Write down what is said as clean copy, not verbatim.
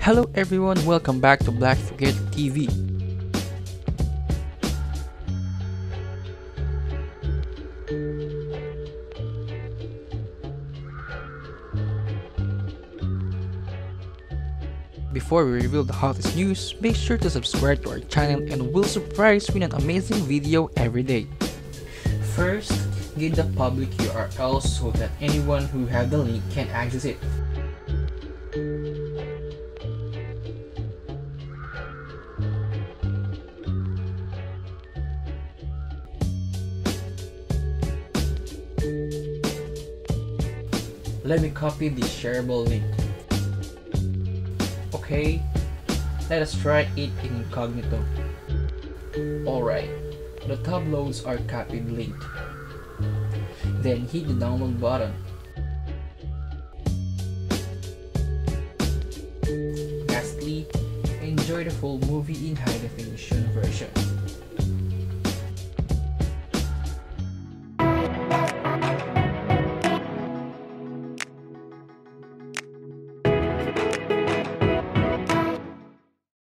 Hello everyone, welcome back to Black Forget TV. Before we reveal the hottest news, make sure to subscribe to our channel and we'll surprise you with an amazing video every day. First, get the public URL so that anyone who have the link can access it. Let me copy the shareable link. Okay, let us try it incognito. Alright, the tab loads our copied link. Then hit the download button. Lastly, enjoy the full movie in high definition version.